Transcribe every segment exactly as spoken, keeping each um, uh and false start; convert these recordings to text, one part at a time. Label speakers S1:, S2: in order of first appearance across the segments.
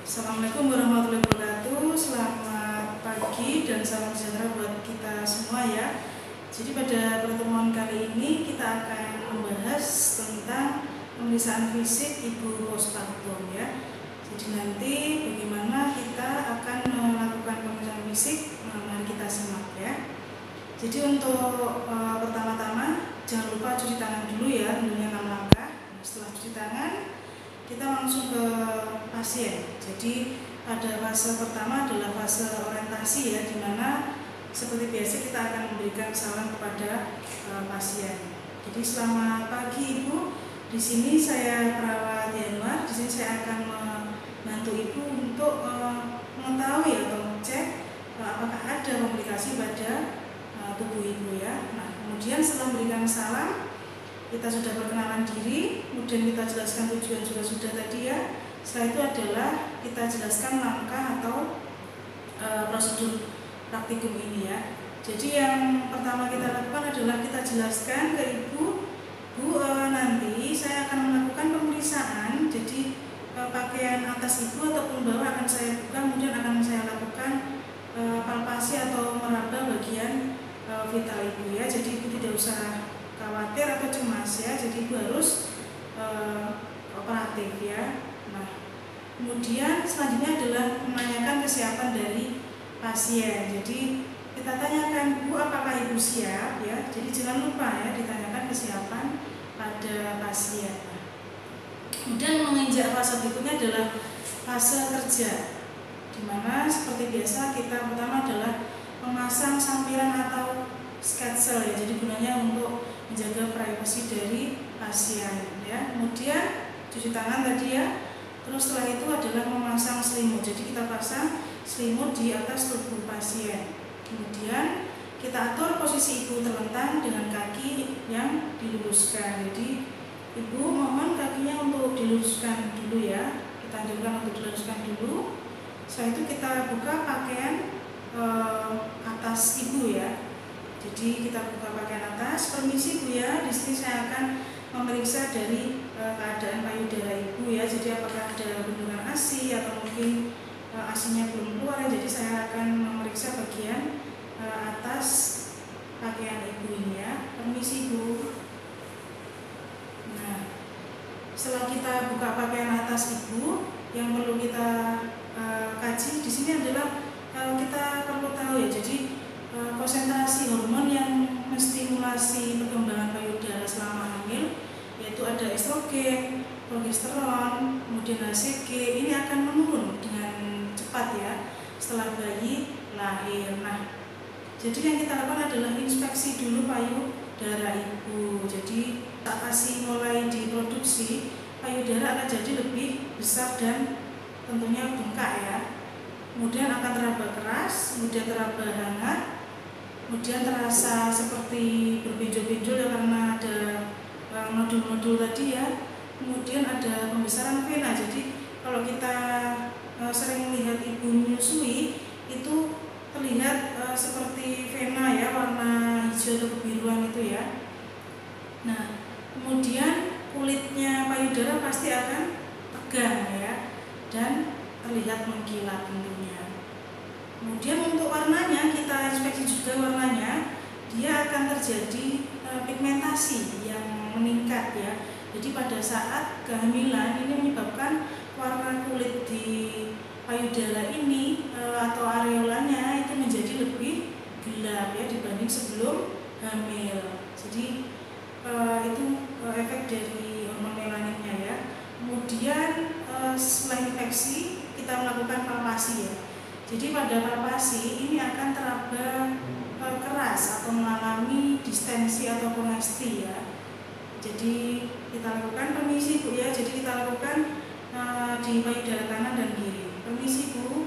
S1: Assalamualaikum warahmatullahi wabarakatuh. Selamat pagi dan salam sejahtera buat kita semua ya. Jadi pada pertemuan kali ini kita akan membahas tentang pemeriksaan fisik ibu postpartum ya. Jadi nanti bagaimana kita akan melakukan pemeriksaan fisik, mari kita simak ya. Jadi untuk e, pertama-tama jangan lupa cuci tangan dulu ya, tentunya enam langkah. Nah, setelah cuci tangan kita langsung ke pasien. Jadi pada fase pertama adalah fase orientasi ya, di mana seperti biasa kita akan memberikan salam kepada e, pasien. Jadi selamat pagi Ibu. Di sini saya perawat Yanwar. Di sini saya akan membantu Ibu untuk e, mengetahui atau mengecek e, apakah ada komplikasi pada e, tubuh Ibu ya. Nah, kemudian setelah memberikan salam, kita sudah perkenalan diri, kemudian kita jelaskan tujuan juga sudah tadi ya. Setelah itu adalah kita jelaskan langkah atau e, prosedur praktikum ini ya. Jadi yang pertama kita lakukan adalah kita jelaskan ke Ibu, Bu e, nanti saya akan melakukan pemeriksaan. Jadi e, pakaian atas Ibu ataupun bawah akan saya buka, kemudian akan saya lakukan e, palpasi atau meraba bagian e, vital Ibu ya. Jadi Ibu tidak usah khawatir atau cemas ya, jadi Ibu harus e, kooperatif ya. Nah, kemudian selanjutnya adalah menanyakan kesiapan dari pasien. Jadi kita tanyakan, Bu, apakah Ibu siap ya? Jadi jangan lupa ya ditanyakan kesiapan pada pasien. Nah, kemudian menginjak fase berikutnya adalah fase kerja, dimana seperti biasa kita pertama adalah memasang sampiran atau sketsel ya. Jadi gunanya untuk menjaga privasi dari pasien ya. Kemudian cuci tangan tadi ya. Terus setelah itu adalah memasang selimut. Jadi kita pasang selimut di atas tubuh pasien. Kemudian kita atur posisi Ibu terlentang dengan kaki yang diluruskan. Jadi Ibu mohon kakinya untuk diluruskan dulu ya. Kita anjurkan untuk diluruskan dulu. Setelah itu kita buka pakaian eh, atas Ibu ya. Jadi kita buka pakaian atas. Permisi Bu ya, di sini saya akan memeriksa dari e, keadaan payudara Ibu ya. Jadi apakah ada bendungan A S I atau mungkin e, A S I-nya belum keluar ya. Jadi saya akan memeriksa bagian e, atas pakaian Ibu ini ya. Permisi Bu. Nah, setelah kita buka pakaian atas Ibu, yang perlu kita e, kaji di sini adalah e, kita perlu tahu ya. Jadi konsentrasi hormon yang menstimulasi perkembangan payudara selama hamil, yaitu ada estrogen, progesteron, kemudian H C G, ini akan menurun dengan cepat ya setelah bayi lahir. Nah, jadi yang kita lakukan adalah inspeksi dulu payudara Ibu. Jadi saat A S I mulai diproduksi, payudara akan jadi lebih besar dan tentunya bengkak ya. Kemudian akan teraba keras, kemudian teraba hangat, kemudian terasa seperti berbenjol-benjol ya karena ada nodul-nodul tadi ya. Kemudian ada pembesaran vena. Jadi kalau kita e, sering melihat Ibu menyusui, itu terlihat e, seperti vena ya, warna hijau atau kebiruan itu ya. Nah, kemudian kulitnya payudara pasti akan tegang ya dan terlihat mengkilat tentunya. Kemudian untuk warnanya kita inspeksi juga warnanya, dia akan terjadi e, pigmentasi yang meningkat ya. Jadi pada saat kehamilan ini menyebabkan warna kulit di payudara ini e, atau areolanya itu menjadi lebih gelap ya dibanding sebelum hamil. Jadi e, itu e, efek dari hormon melaninnya ya. Kemudian e, setelah infeksi kita melakukan palpasi ya. Jadi pada palpasi ini akan teraba e, keras atau mengalami distensi atau kongesti ya. Jadi kita lakukan, permisi Bu ya. Jadi kita lakukan e, di payudara kanan dan kiri. Permisi Bu.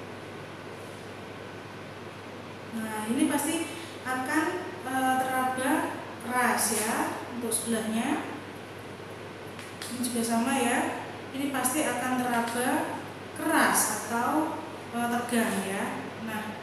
S1: Nah, ini pasti akan e, teraba keras ya untuk sebelahnya. Ini juga sama ya. Ini pasti akan teraba keras atau e, tegang ya. Nah,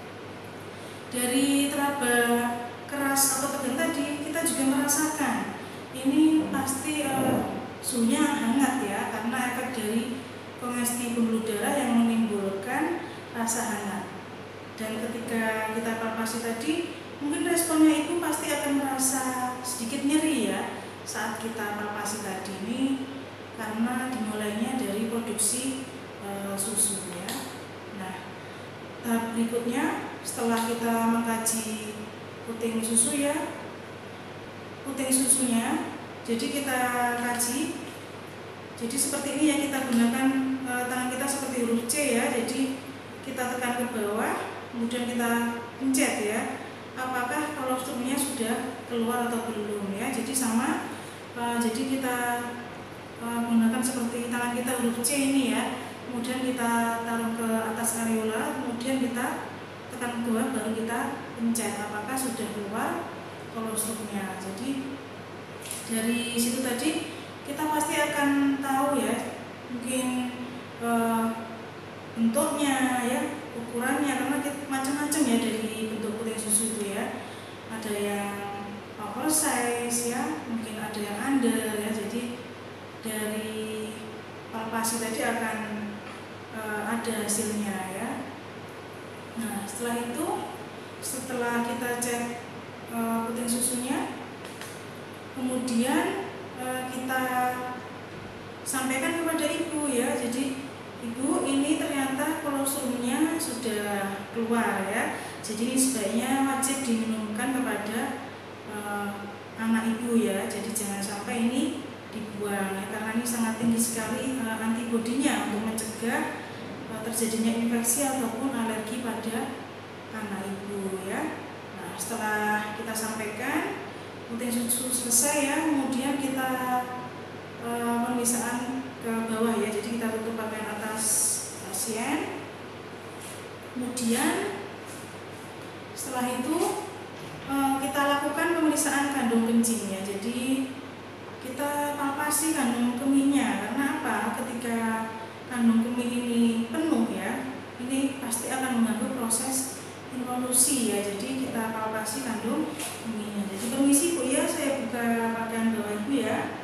S1: dari teraba keras atau tegang tadi kita juga merasakan ini pasti e, suhunya hangat ya, karena efek dari kongesti pembuluh darah yang menimbulkan rasa hangat. Dan ketika kita palpasi tadi, mungkin responnya ibu pasti akan merasa sedikit nyeri ya saat kita palpasi tadi ini, karena dimulainya dari produksi e, susu ya. Nah, tahap berikutnya setelah kita mengkaji puting susu ya, puting susunya, jadi kita kaji. Jadi seperti ini ya, kita gunakan e, tangan kita seperti huruf C ya. Jadi kita tekan ke bawah, kemudian kita pencet ya, apakah kolostrumnya sudah keluar atau belum ya. Jadi sama, uh, jadi kita uh, gunakan seperti tangan kita huruf C ini ya, kemudian kita taruh ke atas areola, kemudian kita tekan ke bawah, baru kita pencet apakah sudah keluar kolostrumnya. Jadi dari situ tadi kita pasti akan tahu ya, mungkin uh, bentuknya ya, ukurannya, karena macam-macam ya dari bentuk puting susu itu ya. Ada yang oversize ya, mungkin ada yang under ya. Jadi dari palpasi tadi akan e, ada hasilnya ya. Nah, setelah itu, setelah kita cek e, puting susunya, kemudian e, kita sampaikan kepada ibu ya. Jadi ibu, ini ternyata kolostrumnya sudah keluar ya. Jadi ini sebaiknya wajib diminumkan kepada uh, anak ibu ya. Jadi jangan sampai ini dibuang ya, karena ini sangat tinggi sekali uh, antibodinya untuk mencegah uh, terjadinya infeksi ataupun alergi pada anak ibu ya. Nah, setelah kita sampaikan puting susu selesai ya, kemudian kita uh, pemisahan ke bawah ya. Jadi kita tutup bagian atas pasien. Kemudian setelah itu kita lakukan pemeriksaan kandung kencing ya. Jadi kita palpasi kandung kemihnya, karena apa? Ketika kandung kemih ini penuh ya, ini pasti akan mengganggu proses involusi ya. Jadi kita palpasi kandung kemihnya. Jadi permisi Bu ya, saya buka pakaian bawah Ibu ya.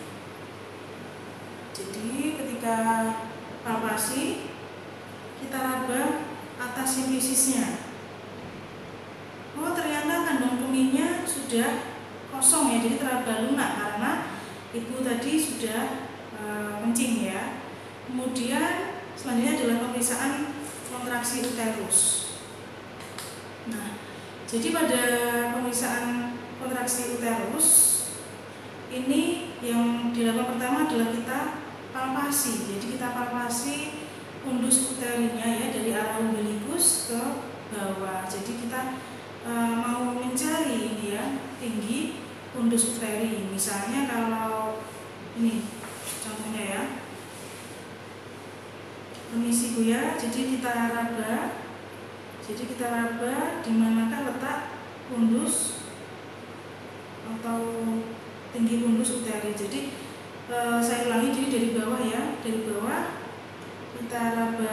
S1: Jadi ketika palpasi, kita raba atas simfisisnya. Oh, ternyata kandung kemihnya sudah kosong ya, jadi teraba lunak karena ibu tadi sudah e, kencing ya. Kemudian selanjutnya adalah pemeriksaan kontraksi uterus. Nah, jadi pada pemeriksaan kontraksi uterus ini yang dilakukan pertama adalah kita palpasi. Jadi kita palpasi fundus uterinya ya, dari arah umbilikus ke bawah. Jadi kita e, mau mencari ini ya, tinggi fundus uteri. Misalnya kalau ini contohnya ya, permisi Bu ya, jadi kita raba. Jadi kita raba di manakah letak fundus atau tinggi fundus uteri. Jadi e, saya ulangi, jadi dari bawah ya, dari bawah kita raba.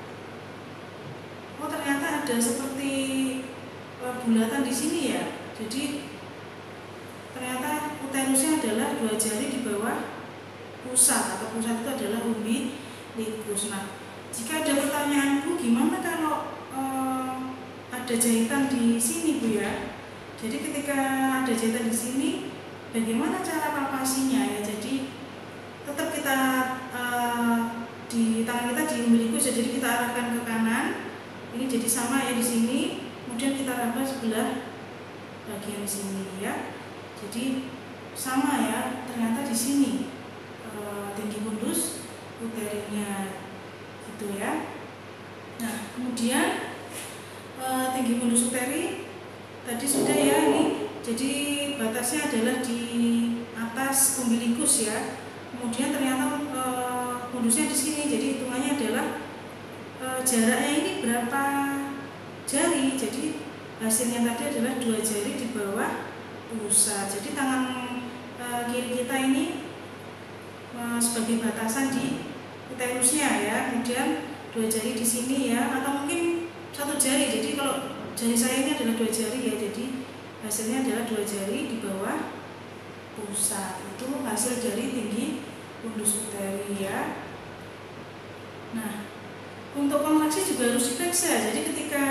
S1: Oh, ternyata ada seperti e, bulatan di sini ya. Jadi ternyata uterusnya adalah dua jari di bawah pusat, atau pusat itu adalah umbilikus. Nah, jika ada pertanyaan Bu, gimana kalau e, ada jahitan di sini Bu ya? Jadi ketika ada jahitan di sini, bagaimana cara palpasinya ya? Jadi tetap kita e, di tangan kita di umbilikus, jadi kita arahkan ke kanan. Ini jadi sama ya di sini. Kemudian kita raba sebelah bagian sini ya. Jadi sama ya, ternyata di sini e, tinggi fundus uterinya gitu ya. Nah, kemudian e, tinggi fundus uteri tadi sudah ya ini. Jadi batasnya adalah di atas umbilikus ya. Kemudian ternyata e, fundusnya di sini. Jadi hitungannya adalah e, jaraknya ini berapa jari. Jadi hasilnya tadi adalah dua jari di bawah pusat. Jadi tangan e, kiri kita ini e, sebagai batasan di uterusnya ya. Kemudian dua jari di sini ya, atau mungkin satu jari. Jadi kalau jari saya ini adalah dua jari ya. Jadi hasilnya adalah dua jari di bawah pusat. Itu hasil dari tinggi fundus uteri ya. untuk kontraksi juga harus diperiksa. Jadi ketika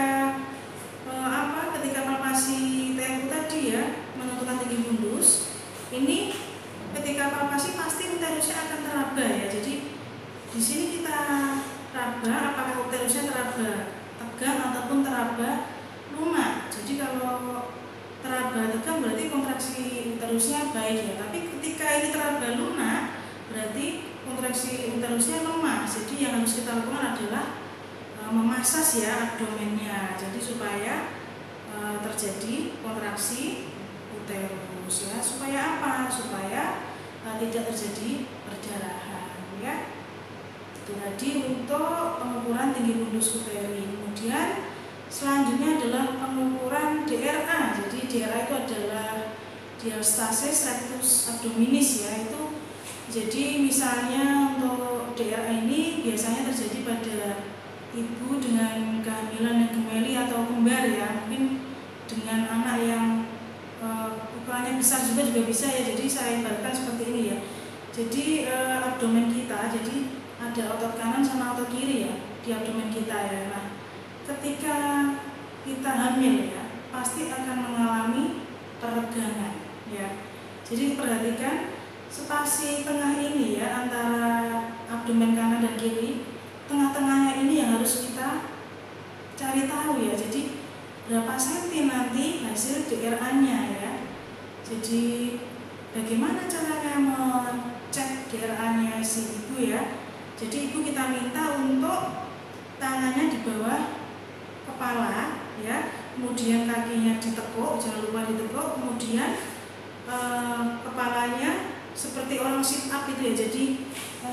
S1: eh, apa ketika palpasi T M U tadi ya menentukan tinggi fundus, ini ketika palpasi pasti uterusnya akan teraba ya. Jadi di sini kita raba apakah uterusnya teraba tegang ataupun teraba lunak. Jadi kalau teraba tegang berarti kontraksi uterusnya baik ya. Tapi ketika ini teraba lunak berarti kontraksi uterusnya lemah. Jadi yang harus kita lakukan adalah e, memasas ya abdomennya. Jadi supaya e, terjadi kontraksi uterus ya. Supaya apa? Supaya e, tidak terjadi perdarahan ya. Itu tadi untuk pengukuran tinggi fundus uteri. Kemudian selanjutnya adalah pengukuran D R A. Jadi D R A itu adalah diastasis rectus abdominis ya. Itu jadi misalnya untuk D R A ini biasanya terjadi pada ibu dengan kehamilan yang gemeli atau kembar ya. Mungkin dengan anak yang e, ukurannya besar juga juga bisa ya. Jadi saya ibaratkan seperti ini ya. Jadi e, abdomen kita jadi ada otot kanan sama otot kiri ya di abdomen kita ya. Nah, ketika kita hamil ya pasti akan mengalami peregangan ya. Jadi perhatikan spasi tengah ini ya antara abdomen kanan dan kiri, tengah-tengahnya ini yang harus kita cari tahu ya. Jadi berapa senti nanti hasil D R A-nya ya. Jadi bagaimana caranya mengecek D R A-nya si ibu ya? Jadi ibu kita minta untuk tangannya di bawah kepala ya, kemudian kakinya ditekuk, jangan lupa ditekuk, kemudian e, kepalanya seperti orang sit up itu ya. Jadi e,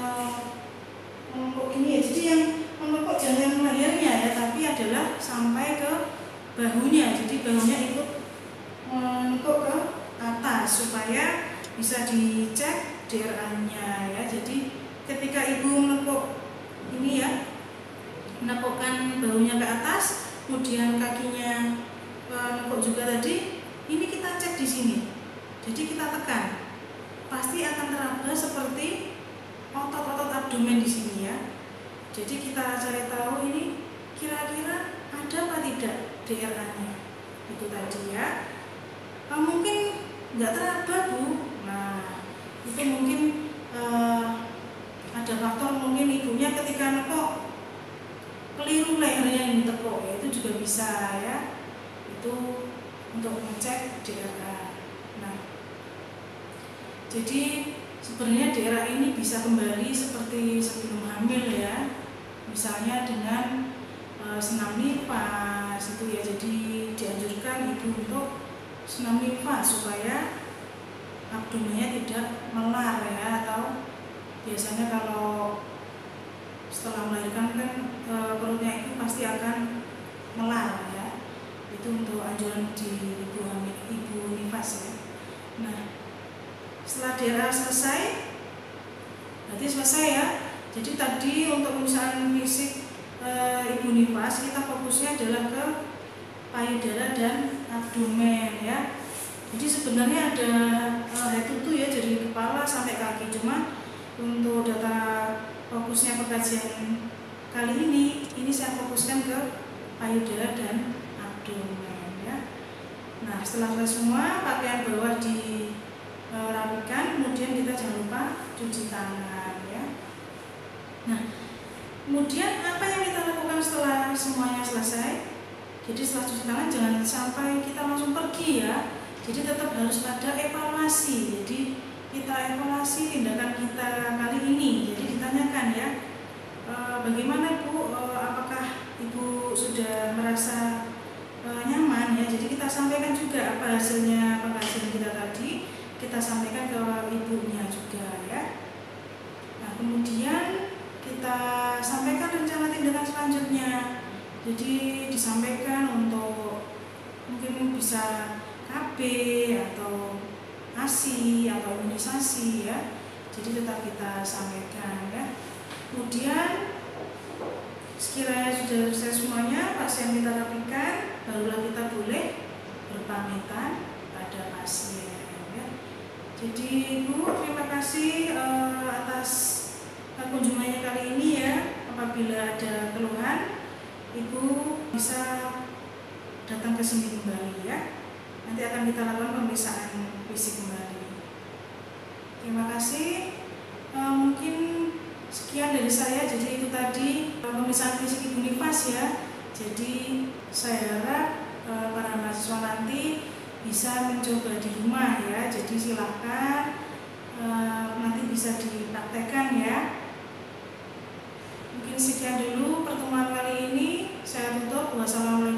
S1: menekuk ini ya. Jadi yang menekuk jangan lehernya ya, tapi adalah sampai ke bahunya. Jadi bahunya ikut menekuk ke atas supaya bisa dicek D R A-nya ya. Jadi ketika ibu menekuk ini ya, menekukkan bahunya ke atas, kemudian kakinya menekuk juga tadi, ini kita cek di sini. Jadi kita tekan, pasti akan teraba seperti otot-otot abdomen di sini ya. Jadi kita cari tahu ini kira-kira ada apa tidak D R A-nya. Itu tadi ya. Nah, mungkin nggak teraba bu. Nah itu mungkin uh, ada faktor mungkin ibunya ketika nekuk keliru lehernya yang ditekuk ya, itu juga bisa ya. Itu untuk mengecek D R A. Nah, jadi sebenarnya D R A ini bisa kembali seperti sebelum hamil ya. Misalnya dengan e, senam nifas itu ya. Jadi dianjurkan ibu untuk senam nifas supaya abdomennya tidak melar ya. Atau biasanya kalau setelah melahirkan kan e, perutnya itu pasti akan melar ya. Itu untuk anjuran di ibu hamil, ibu nifas ya. Nah, setelah D R A selesai, berarti selesai ya. Jadi tadi untuk pemeriksaan fisik e, ibu nifas kita fokusnya adalah ke payudara dan abdomen ya. Jadi sebenarnya ada e, head to toe ya, dari kepala sampai kaki. Cuma untuk data fokusnya pengkajian kali ini, ini saya fokuskan ke payudara dan abdomen ya. Nah, setelah selesai semua, pakaian bawah dirapikan, kemudian kita jangan lupa cuci tangan ya. Nah, kemudian apa yang kita lakukan setelah semuanya selesai? Jadi setelah cuci tangan jangan sampai kita langsung pergi ya. Jadi tetap harus ada evaluasi. Jadi kita evaluasi tindakan kita kali ini. Jadi ditanyakan ya, e, bagaimana Bu, e, apakah Ibu sudah merasa e, nyaman ya. Jadi kita sampaikan juga apa hasilnya pengkajian kita tadi, kita sampaikan ke ibunya juga ya. Nah, kemudian kita sampaikan rencana tindakan selanjutnya. Jadi disampaikan untuk mungkin bisa K B atau A S I atau imunisasi ya. Jadi tetap kita sampaikan ya. Kemudian sekiranya sudah selesai semuanya, pasien kita rapikan, barulah kita boleh berpamitan pada pasien ya. Jadi Bu, terima kasih uh, atas kunjungannya kali ini ya. Apabila ada keluhan Ibu bisa datang ke sini kembali ya. Nanti akan kita lakukan pemeriksaan fisik kembali. Terima kasih. E, mungkin sekian dari saya. Jadi itu tadi e, pemeriksaan fisik Ibu Nifas ya. Jadi saya harap e, para mahasiswa nanti bisa mencoba di rumah ya. Jadi silakan e, nanti bisa dipraktekkan ya. Mungkin sekian dulu pertemuan kali ini. Saya tutup. Wassalamualaikum.